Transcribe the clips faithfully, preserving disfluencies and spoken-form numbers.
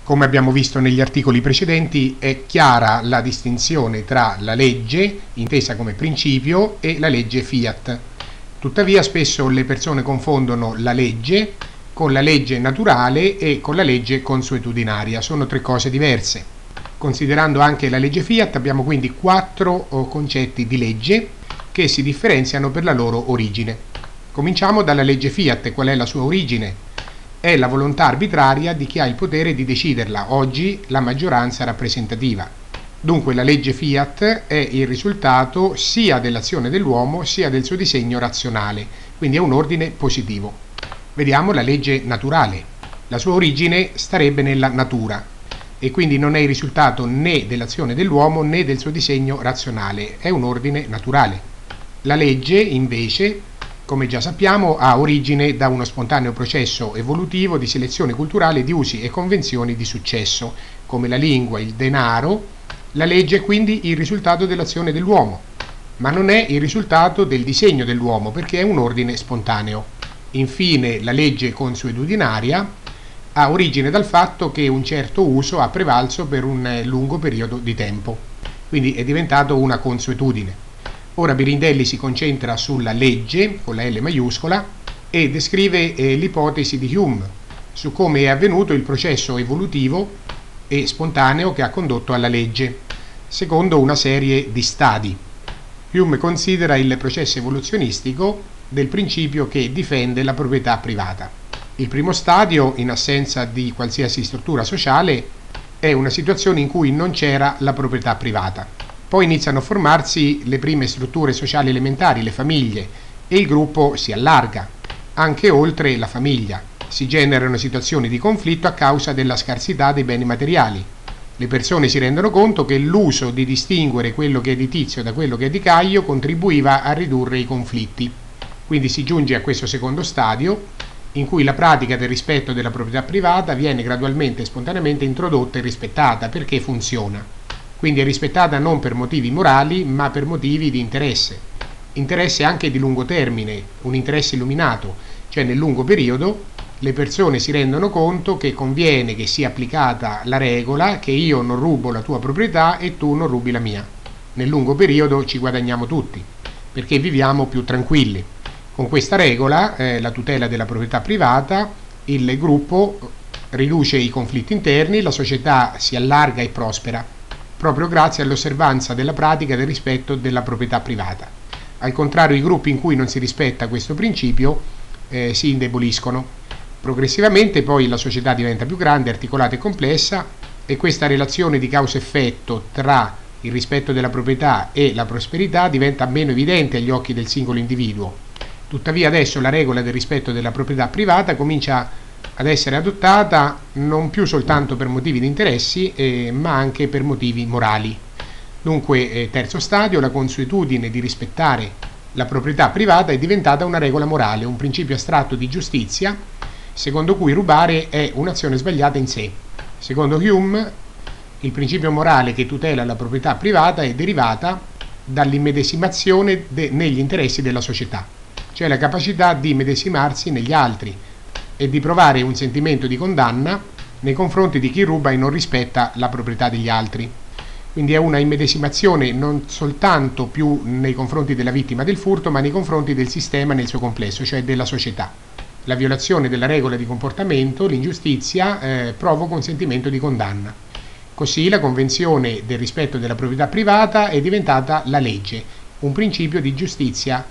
Come abbiamo visto negli articoli precedenti, è chiara la distinzione tra la legge, intesa come principio, e la legge fiat. Tuttavia spesso le persone confondono la legge con la legge naturale e con la legge consuetudinaria. Sono tre cose diverse. Considerando anche la legge fiat, abbiamo quindi quattro concetti di legge che si differenziano per la loro origine. Cominciamo dalla legge fiat. Qual è la sua origine? È la volontà arbitraria di chi ha il potere di deciderla, oggi la maggioranza rappresentativa. Dunque la legge fiat è il risultato sia dell'azione dell'uomo sia del suo disegno razionale, quindi è un ordine positivo. Vediamo la legge naturale. La sua origine starebbe nella natura e quindi non è il risultato né dell'azione dell'uomo né del suo disegno razionale, è un ordine naturale. La legge invece, come già sappiamo, ha origine da uno spontaneo processo evolutivo di selezione culturale di usi e convenzioni di successo, come la lingua, il denaro. La legge è quindi il risultato dell'azione dell'uomo, ma non è il risultato del disegno dell'uomo, perché è un ordine spontaneo. Infine, la legge consuetudinaria ha origine dal fatto che un certo uso ha prevalso per un lungo periodo di tempo, quindi è diventato una consuetudine. Ora Birindelli si concentra sulla legge, con la L maiuscola, e descrive eh, l'ipotesi di Hume su come è avvenuto il processo evolutivo e spontaneo che ha condotto alla legge, secondo una serie di stadi. Hume considera il processo evoluzionistico del principio che difende la proprietà privata. Il primo stadio, in assenza di qualsiasi struttura sociale, è una situazione in cui non c'era la proprietà privata. Poi iniziano a formarsi le prime strutture sociali elementari, le famiglie, e il gruppo si allarga, anche oltre la famiglia. Si generano situazioni di conflitto a causa della scarsità dei beni materiali. Le persone si rendono conto che l'uso di distinguere quello che è di Tizio da quello che è di Caio contribuiva a ridurre i conflitti. Quindi si giunge a questo secondo stadio, in cui la pratica del rispetto della proprietà privata viene gradualmente e spontaneamente introdotta e rispettata perché funziona. Quindi è rispettata non per motivi morali, ma per motivi di interesse. Interesse anche di lungo termine, un interesse illuminato, cioè nel lungo periodo le persone si rendono conto che conviene che sia applicata la regola che io non rubo la tua proprietà e tu non rubi la mia. Nel lungo periodo ci guadagniamo tutti, perché viviamo più tranquilli. Con questa regola, eh, la tutela della proprietà privata, il gruppo riduce i conflitti interni, la società si allarga e prospera, proprio grazie all'osservanza della pratica del rispetto della proprietà privata. Al contrario, i gruppi in cui non si rispetta questo principio eh, si indeboliscono. Progressivamente poi la società diventa più grande, articolata e complessa, e questa relazione di causa-effetto tra il rispetto della proprietà e la prosperità diventa meno evidente agli occhi del singolo individuo. Tuttavia adesso la regola del rispetto della proprietà privata comincia ad essere adottata non più soltanto per motivi di interessi, eh, ma anche per motivi morali. Dunque, eh, terzo stadio, la consuetudine di rispettare la proprietà privata è diventata una regola morale, un principio astratto di giustizia, secondo cui rubare è un'azione sbagliata in sé. Secondo Hume, il principio morale che tutela la proprietà privata è derivata dall'immedesimazione negli interessi della società, cioè la capacità di medesimarsi negli altri e di provare un sentimento di condanna nei confronti di chi ruba e non rispetta la proprietà degli altri. Quindi è una immedesimazione non soltanto più nei confronti della vittima del furto, ma nei confronti del sistema nel suo complesso, cioè della società. La violazione della regola di comportamento, l'ingiustizia, eh, provoca un sentimento di condanna. Così la convenzione del rispetto della proprietà privata è diventata la legge, un principio di giustizia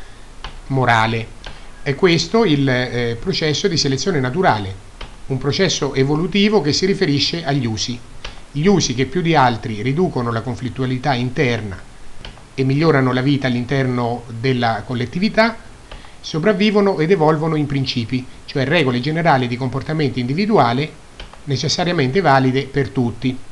morale. È questo il eh, processo di selezione naturale, un processo evolutivo che si riferisce agli usi. Gli usi che più di altri riducono la conflittualità interna e migliorano la vita all'interno della collettività, sopravvivono ed evolvono in principi, cioè regole generali di comportamento individuale necessariamente valide per tutti.